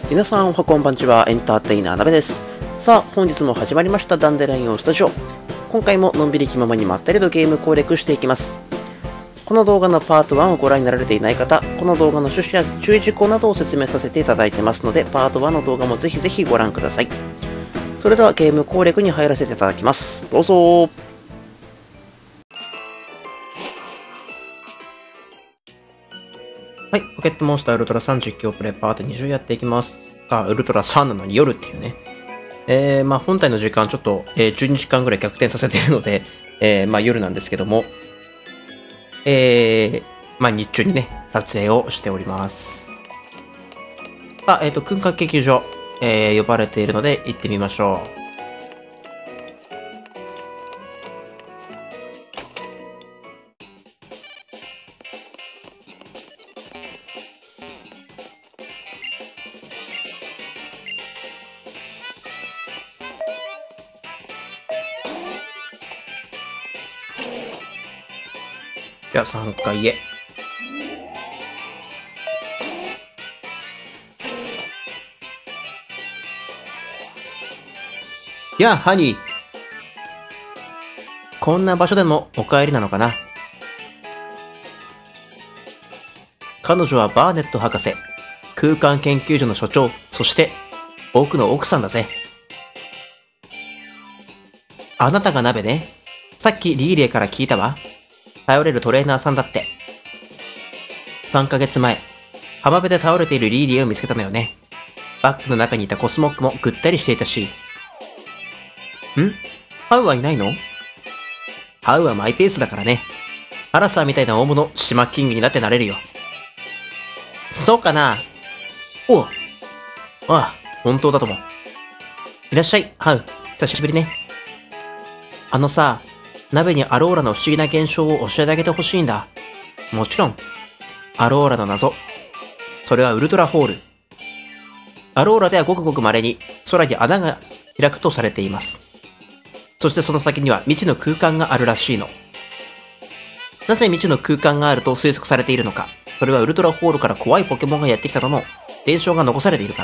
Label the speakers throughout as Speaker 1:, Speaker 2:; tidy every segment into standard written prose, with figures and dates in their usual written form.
Speaker 1: 皆さんおはこんばんちは、エンターテイナーなべです。さあ、本日も始まりましたダンデラインオンスタジオ。今回ものんびり気ままにまったりとゲーム攻略していきます。この動画のパート1をご覧になられていない方、この動画の趣旨や注意事項などを説明させていただいてますので、パート1の動画もぜひぜひご覧ください。それではゲーム攻略に入らせていただきます。どうぞ。はい、ポケットモンスターウルトラ3実況プレイパート20やっていきます。ウルトラ3なのに夜っていうね。本体の時間ちょっと、12時間ぐらい逆転させているので、夜なんですけども、日中にね、撮影をしております。空間研究所、呼ばれているので行ってみましょう。じゃあ3階へ。やあ、ハニー。こんな場所でのお帰りなのかな。彼女はバーネット博士、空間研究所の所長、そして僕の奥さんだぜ。あなたが鍋ね。さっきリーレーから聞いたわ。頼れるトレーナーさんだって。3ヶ月前、浜辺で倒れているリーリエを見つけたのよね。バッグの中にいたコスモックもぐったりしていたし。ハウはいないの？ハウはマイペースだからね。アラサーみたいな大物、島キングになってなれるよ。そうかな？おう。ああ、本当だとも。いらっしゃい、ハウ。久しぶりね。鍋にアローラの不思議な現象を教えてあげてほしいんだ。もちろん。アローラの謎。それはウルトラホール。アローラではごくごく稀に空に穴が開くとされています。そしてその先には未知の空間があるらしいの。なぜ未知の空間があると推測されているのか。それはウルトラホールから怖いポケモンがやってきたとの伝承が残されているから。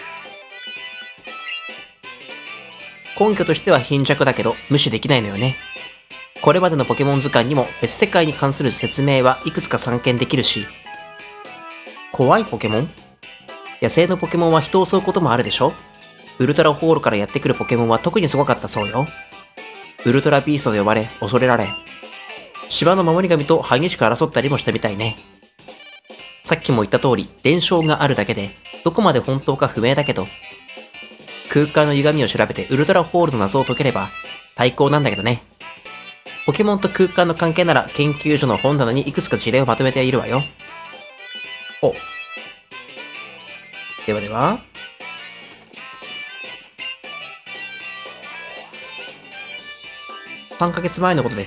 Speaker 1: 根拠としては貧弱だけど無視できないのよね。これまでのポケモン図鑑にも別世界に関する説明はいくつか散見できるし。怖いポケモン？野生のポケモンは人を襲うこともあるでしょ？ウルトラホールからやってくるポケモンは特にすごかったそうよ。ウルトラビーストと呼ばれ、恐れられ、島の守り神と激しく争ったりもしたみたいね。さっきも言った通り、伝承があるだけで、どこまで本当か不明だけど、空間の歪みを調べてウルトラホールの謎を解ければ、最高なんだけどね。ポケモンと空間の関係なら研究所の本棚にいくつか事例をまとめているわよ。お。ではでは。3ヶ月前のことです。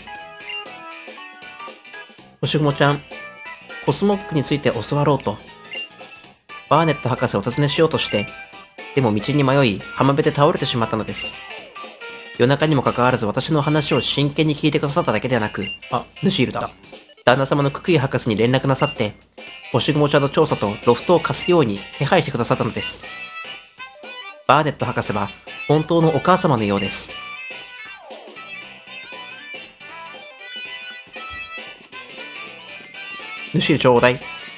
Speaker 1: 星雲ちゃん、コスモックについて教わろうと、バーネット博士をお尋ねしようとして、でも道に迷い、浜辺で倒れてしまったのです。夜中にもかかわらず私の話を真剣に聞いてくださっただけではなく、ヌシールだ。旦那様のククイ博士に連絡なさって、星雲ちゃんの調査とロフトを貸すように手配してくださったのです。バーネット博士は本当のお母様のようです。ヌシールちょうだい。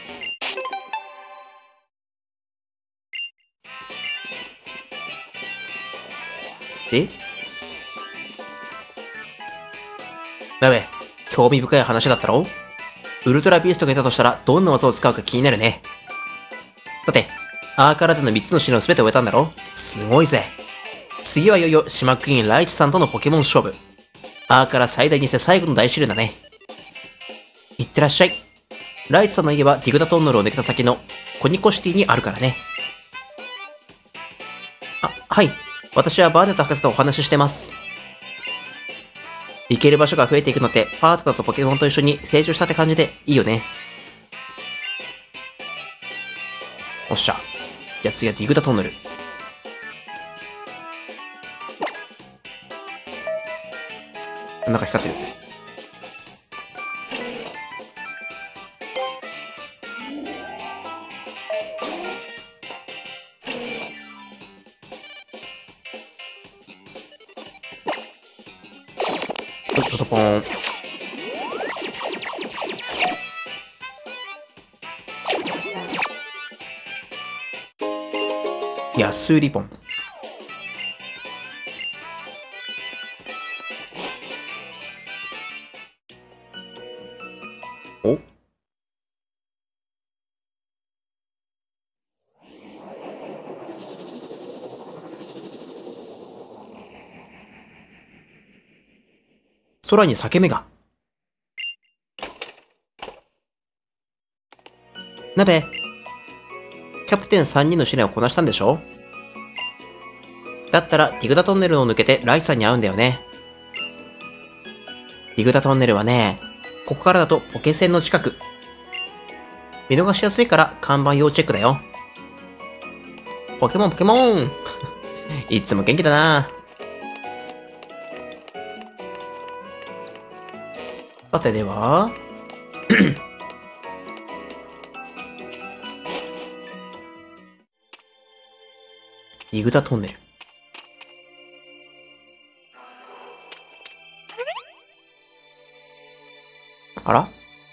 Speaker 1: 鍋、興味深い話だったろ？ウルトラビーストがいたとしたらどんな技を使うか気になるね。さて、アーカラでの3つの試練を全て終えたんだろ？すごいぜ。次はいよいよ島クイーンライチさんとのポケモン勝負。アーカラ最大にして最後の大試練だね。いってらっしゃい。ライチさんの家はディグダトンネルを抜けた先のコニコシティにあるからね。はい。私はバーネット博士とお話ししてます。行ける場所が増えていくのってパートナーとポケモンと一緒に成長したって感じでいいよね。おっしゃ。じゃあ次はディグダトンネル。なんか光ってる。 トポン。安売りポン。お、空に裂け目が。鍋、キャプテン3人の試練をこなしたんでしょ？だったら、ディグダトンネルを抜けてライツさんに会うんだよね。ディグダトンネルはね、ここからだとポケセンの近く。見逃しやすいから看板要チェックだよ。ポケモンポケモンいつも元気だな。さてでは、ディグダトンネル。あら？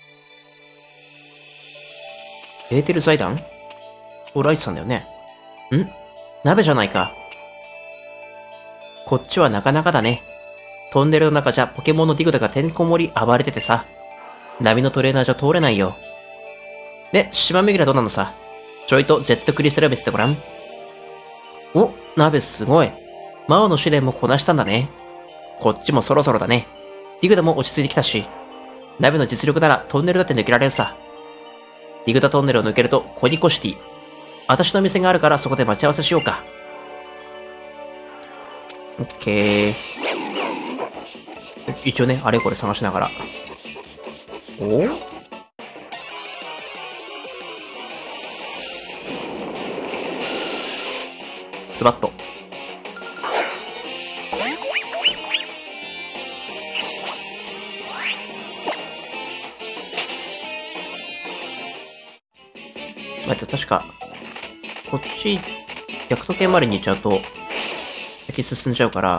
Speaker 1: エーテル財団？ライツさんだよね。ん？鍋じゃないか。こっちはなかなかだね。トンネルの中じゃポケモンのディグダがてんこ盛り暴れててさ。波のトレーナーじゃ通れないよ。で、島巡りはどうなのさ。ちょいと Z クリスタル見せてごらん。お、鍋すごい。魔王の試練もこなしたんだね。こっちもそろそろだね。ディグダも落ち着いてきたし。鍋の実力ならトンネルだって抜けられるさ。ディグダトンネルを抜けるとコニコシティ。私の店があるからそこで待ち合わせしようか。オッケー。一応ね、あれこれ探しながら。お？ズバッと。待って、確か、こっち、逆時計回りに行っちゃうと、先進んじゃうから、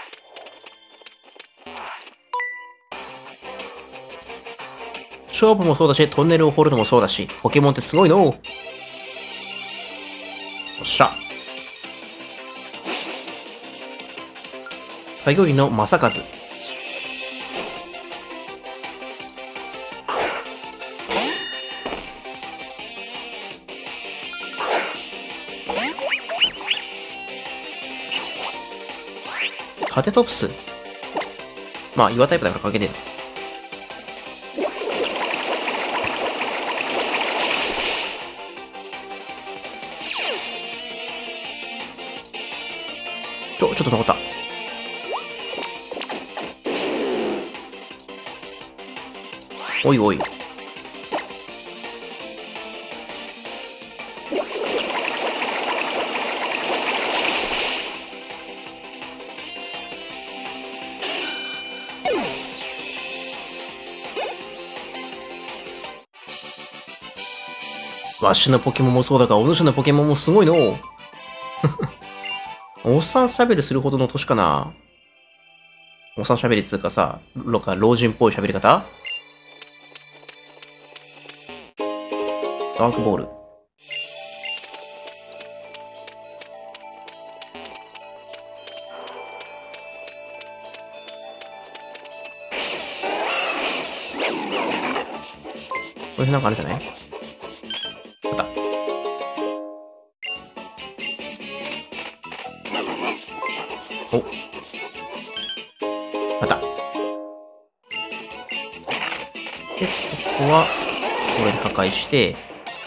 Speaker 1: 勝負もそうだし、トンネルを掘るのもそうだし、ポケモンってすごいの。よっしゃ。作業員の正和。カテトプス。まあ、岩タイプだから関係ねえな。ちょっと残った。おいおい。わしのポケモンもそうだが、お主のポケモンもすごいの。おっさん喋りするほどの年かな。おっさん喋りっつうかさ、老人っぽい喋り方。ダークボール。これなんかあるじゃない？あった。お。あった。で、ここは、これで破壊して、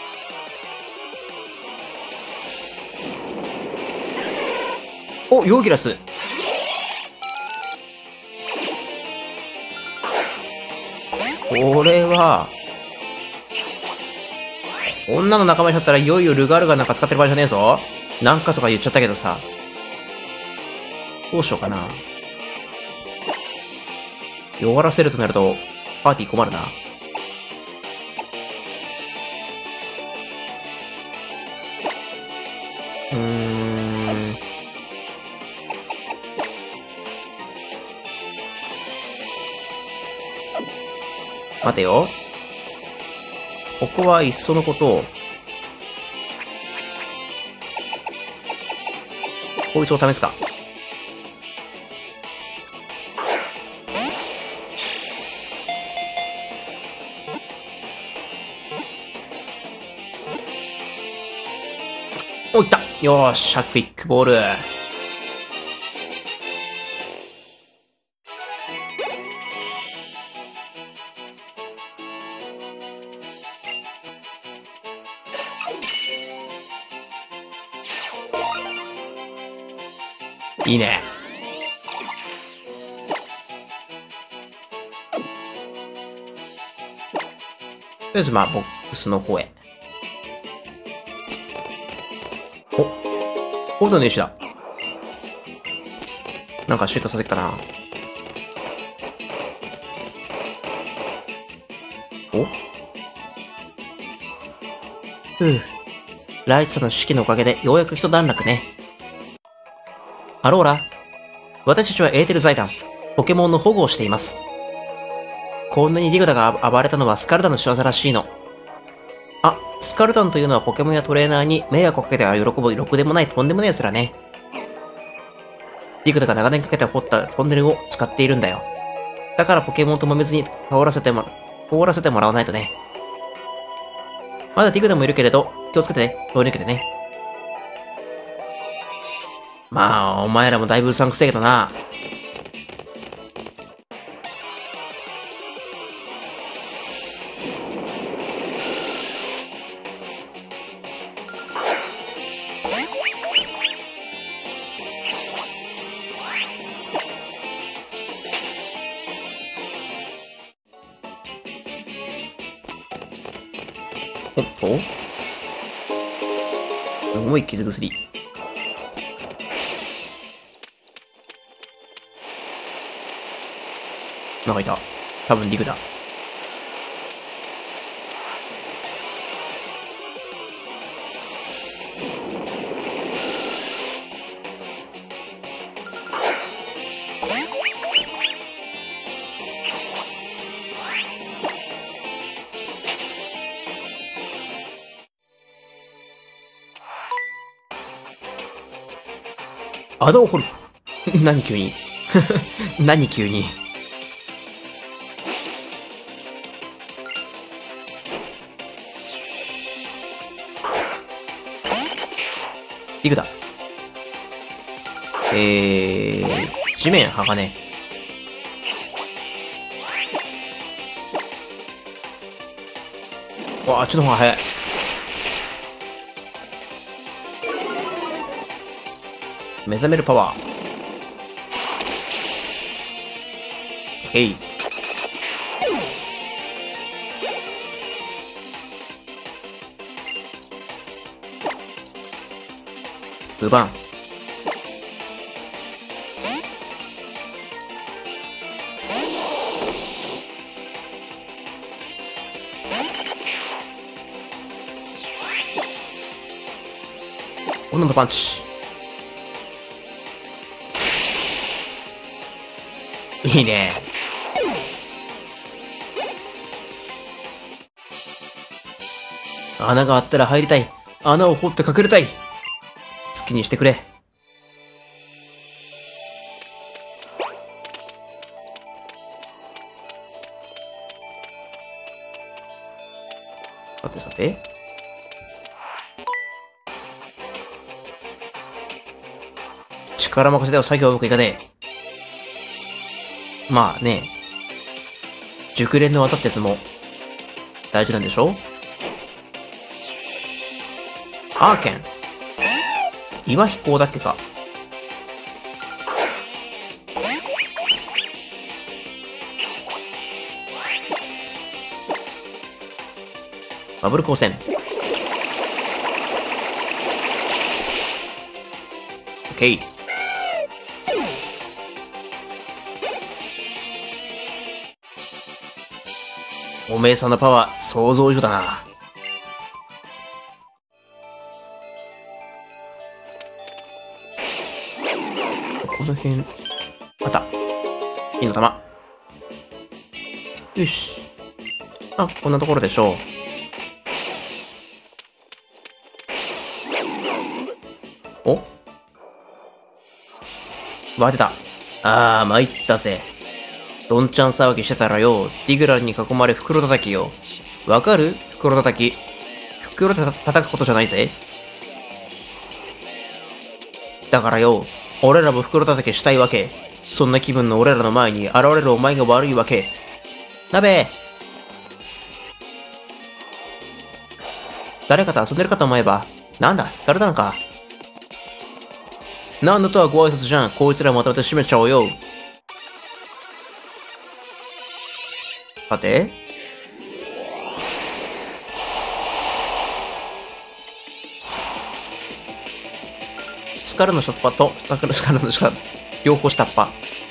Speaker 1: お、ヨーギラス。これは、女の仲間になったらいよいよルガルガなんか使ってる場合じゃねえぞ。なんかとか言っちゃったけどさ。どうしようかな。弱らせるとなると、パーティー困るな。 待てよ。ここはいっそのことを、こいつを試すか。お、いった。よーし、クイックボール。いいね。とりあえずまあ、ボックスの方へ。お、ホールドの入手だ。なんかシュートさせっかな。おふぅ。ライトさんの指揮のおかげでようやく一段落ね。アローラ、私たちはエーテル財団、ポケモンの保護をしています。こんなにディグダが暴れたのはスカルダの仕業らしいの。あ、スカルダンというのはポケモンやトレーナーに迷惑をかけては喜ぶろくでもないとんでもない奴らね。ディグダが長年かけて掘ったトンネルを使っているんだよ。だからポケモンと揉めずに通らせてもらわないとね。まだディグダもいるけれど、気をつけてね。通り抜けてね。まあ、お前らもだいぶうさんくせえけどな。おっとすごい傷薬。なんかいた。多分ディグだ。穴を掘る。何急に何急に。ディグだ。地面剥がね。わあ、あっちの方が早い。目覚めるパワー。へい。ウバン。女のパンチ。いいね。穴があったら入りたい。穴を掘って隠れたい。好きにしてくれ。さてさて。力任せでは作業はうまくいかねえ。まあね、熟練の技ってやつも大事なんでしょ。アーケン。岩飛行だっけか。バブル光線。オッケー。おめえさんのパワー、想像以上だな。この辺、あった。いいの玉。よし。 あ、こんなところでしょう。おバテた。あー、参ったぜ。どんちゃん騒ぎしてたらよ、ティグランに囲まれ袋叩きよ。わかる袋叩き。袋叩くことじゃないぜ。だからよ、俺らも袋叩きしたいわけ。そんな気分の俺らの前に現れるお前が悪いわけ。鍋誰かと遊んでるかと思えば、なんだ、疲れたのか。なんだとはご挨拶じゃん。こいつらまとめて閉めちゃおうよ。さて。スカルの下っ端と、スカルの下、両方下っ端。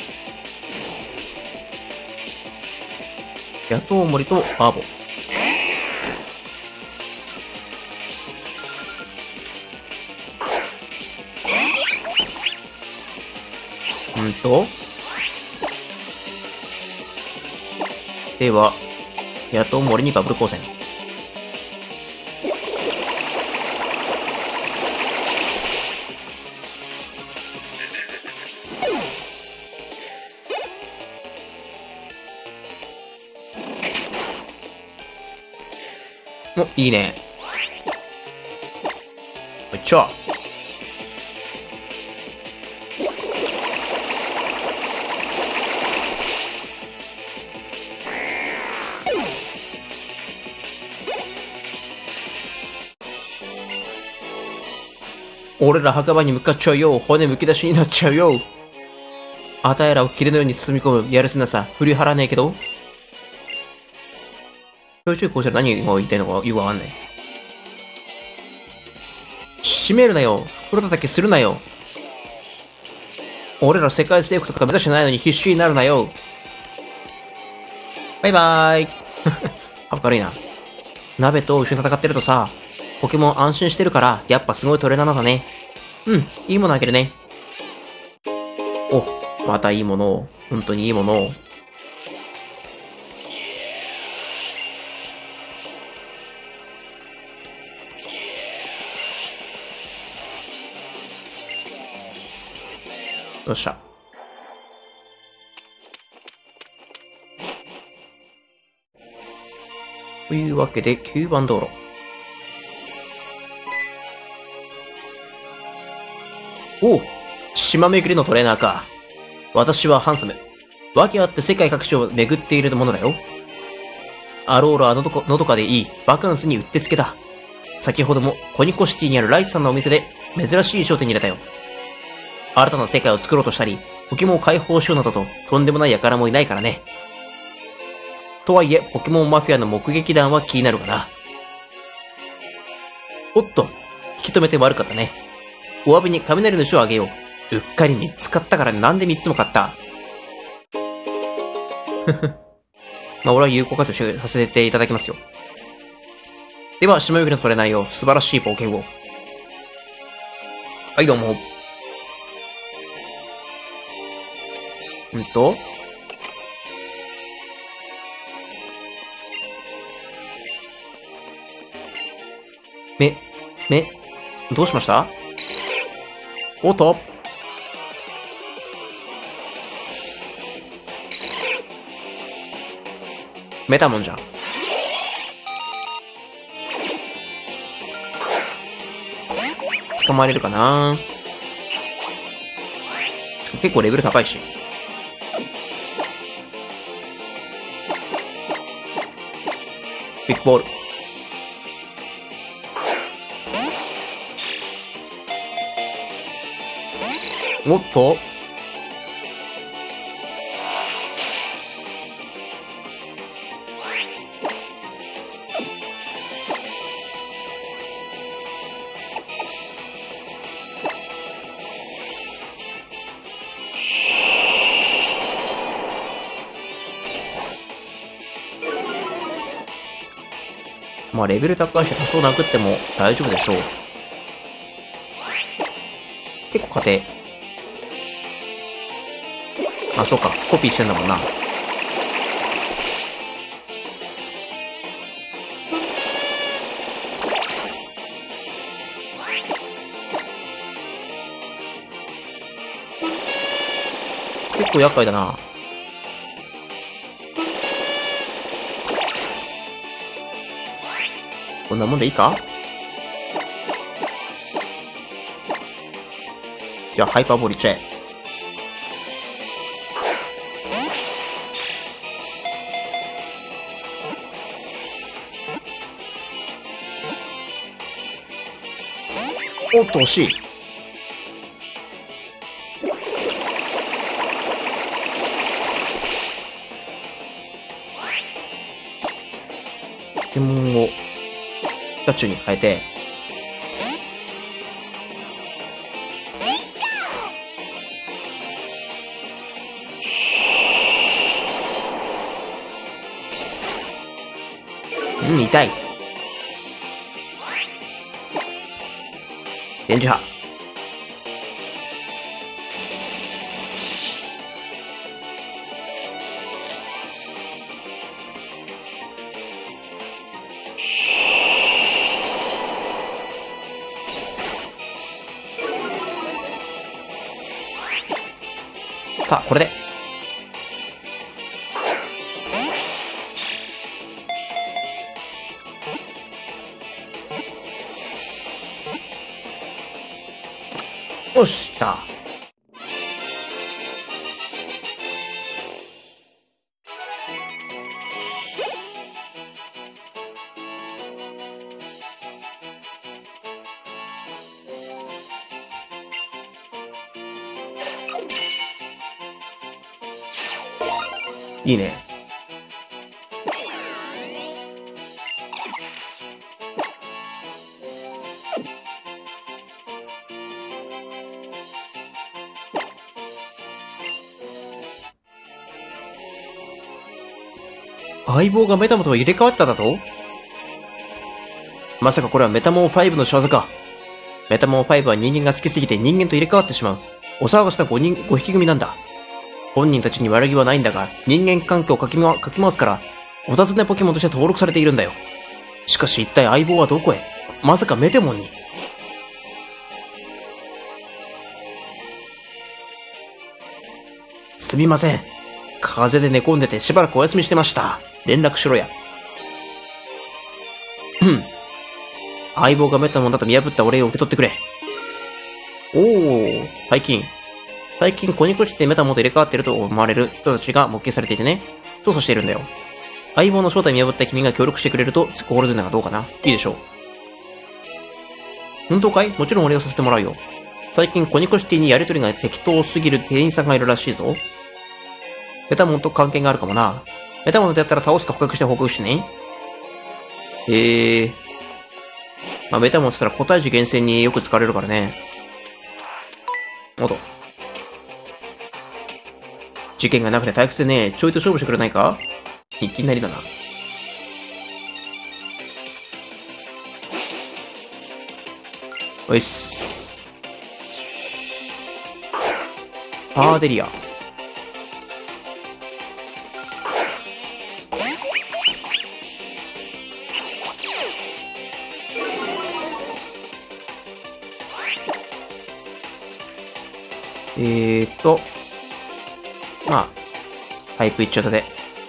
Speaker 1: 野党森とバーボ。では、野党森にバブル光線。お、いいね。よっちゃ。俺ら墓場に向かっちゃうよ。骨むき出しになっちゃうよ。あたいらを霧のように包み込むやるせなさ、振り払わねえけど。ちょいちょいこうしたら何が言いたいのかよくわかんない。閉めるなよ。袋叩きするなよ。俺ら世界征服とか目指してないのに必死になるなよ。バイバーイ。明るいな。鍋と一緒に戦ってるとさ、ポケモン安心してるから、やっぱすごいトレーナーなんだね。うん、いいものあげるね。お、またいいものを。本当にいいものを。よっしゃ。というわけで、9番道路。おう、島巡りのトレーナーか。私はハンサム。訳あって世界各地を巡っているものだよ。アローラはのどかでいいバカンスにうってつけだ。先ほどもコニコシティにあるライスさんのお店で珍しい商店に入れたよ。新たな世界を作ろうとしたり、ポケモンを解放しようなどととんでもない輩もいないからね。とはいえ、ポケモンマフィアの目撃談は気になるかな。おっと、引き止めて悪かったね。お詫びに雷の種をあげよう。うっかり3つ買ったからなんで3つも買った。まあ俺は有効活用させていただきますよ。では、島指の取れないよ。素晴らしい冒険を。はい、どうも。どうしました？おっとメタモンじゃん。捕まれるかな？結構レベル高いし。ビッグボール。おっとまあレベル高いし多少殴っても大丈夫でしょう。結構勝て。あ、そうか。コピーしてんだもんな。 結構厄介だな。こんなもんでいいか？じゃあハイパーボールいっちゃえ。おっと惜しい。ポケモンをピカチュウに変えて、痛い。電磁波。さあ、これで。よし、来た。いいね。相棒がメタモと入れ替わってただと？まさかこれはメタモン5の仕業か。メタモン5は人間が好きすぎて人間と入れ替わってしまう。お騒がせな5匹組なんだ。本人たちに悪気はないんだが、人間関係をかき回すから、お尋ねポケモンとして登録されているんだよ。しかし一体相棒はどこへ？まさかメタモンに。すみません。風邪で寝込んでてしばらくお休みしてました。連絡しろや。相棒がメタモンだと見破ったお礼を受け取ってくれ。おー、最近コニコシでメタモンと入れ替わっていると思われる人たちが目撃されていてね、調査しているんだよ。相棒の正体見破った君が協力してくれると心強いのがどうかな？いいでしょう。本当かい？もちろんお礼をさせてもらうよ。最近コニコシティにやりとりが適当すぎる店員さんがいるらしいぞ。メタモンと関係があるかもな。メタモンとやったら倒すか捕獲して報告してね。まあ、メタモンって言ったら個体種厳選によく使われるからね。おっと。事件がなくて退屈でね、ちょいと勝負してくれないか？いきなりだな。おいっす。パーデリア。まあ、タイプ一丁だで。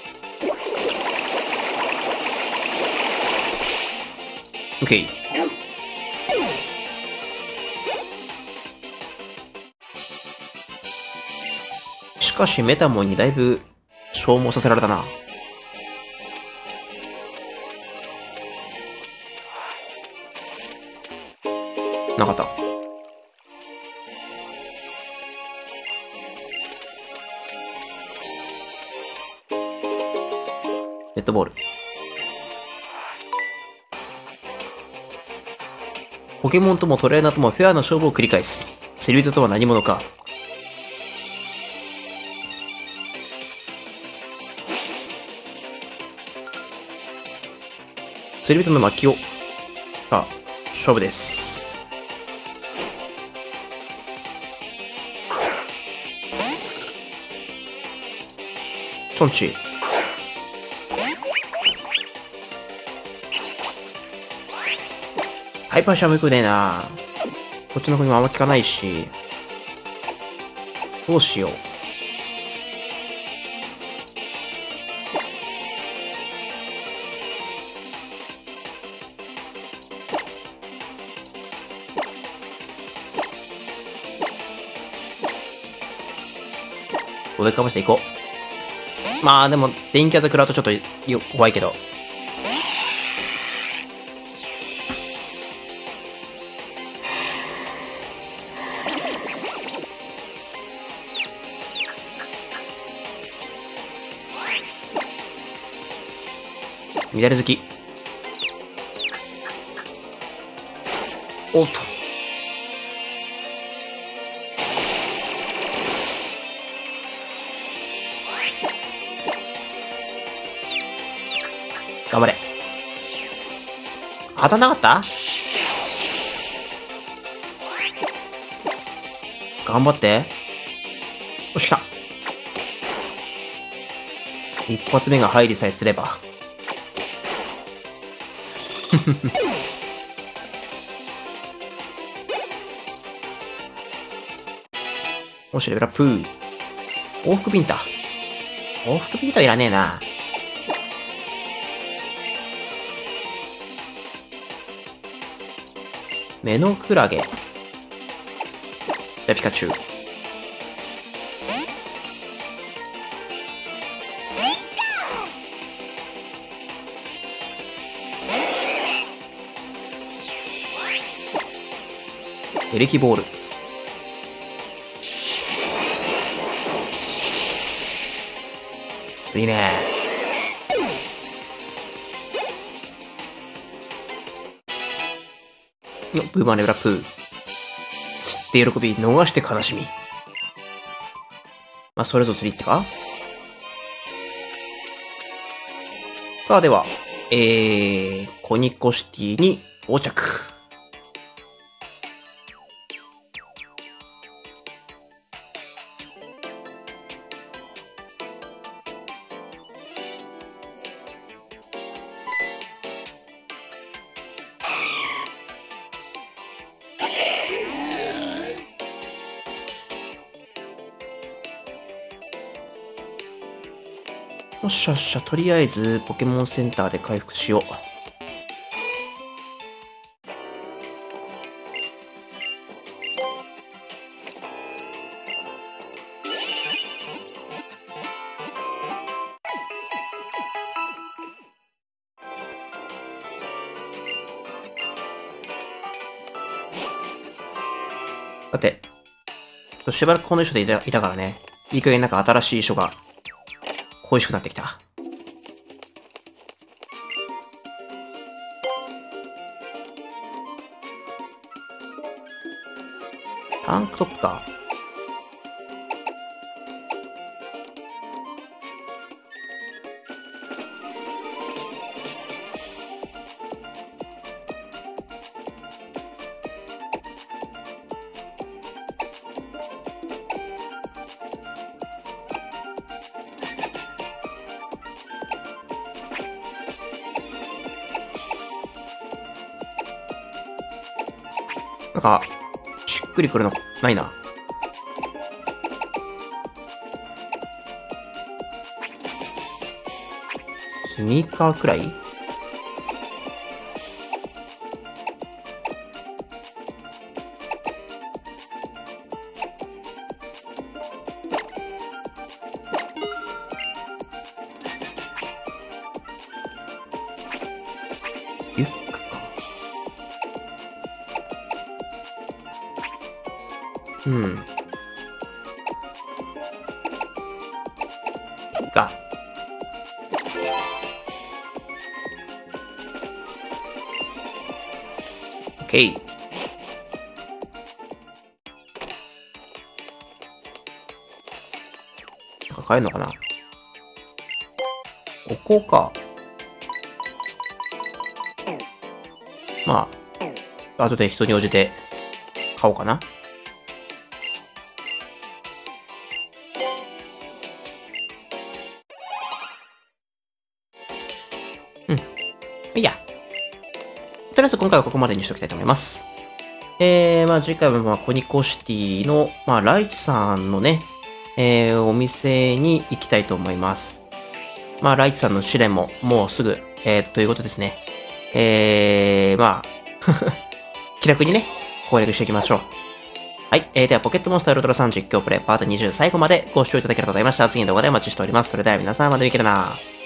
Speaker 1: オッケー。しかしメタモンにだいぶ消耗させられたな。なかった。デッドボール。ポケモンともトレーナーともフェアな勝負を繰り返す。釣り人とは何者か。釣り人の巻きを。さあ、勝負です。チョンチー。ハイパーシャムよくねえな。こっちの子にもあんま効かないし。どうしよう。 上かもしていこう。まあでも、電気技食らうとちょっと怖いけど。乱れ好き。おっと。頑張れ。当たんなかった？頑張って。よし、来た。一発目が入りさえすれば。よし、レベルアップ。往復ビンタ。往復ビンタいらねえな。目のクラゲ。じゃあ、ピカチュウ。エレキボール。いいね。よっ、ブーマーレベルアップ。釣って喜び、逃して悲しみ。まあ、それぞ釣りってか。さあ、では、コニコシティに到着。よっしゃよっしゃ、とりあえずポケモンセンターで回復しよう。さて、しばらくこの衣装でいたからね、いい加減なんか新しい衣装が恋しくなってきた。タンクトップか。なんか、しっくりくるのないな。スニーカーくらい？リュックか。うん。が。オッケー。なんか買えるのかな？お香か。まあ、後で人に応じて買おうかな。うん。いいや。とりあえず今回はここまでにしておきたいと思います。まあ次回はまあコニコシティの、まあライチさんのね、お店に行きたいと思います。まあライチさんの試練ももうすぐ、ということですね。まあ、気楽にね、攻略していきましょう。 はい。では、ポケットモンスターウルトラ3実況プレイパート20最後までご視聴いただきありがとうございました。次の動画でお待ちしております。それでは皆さんまた見けるな。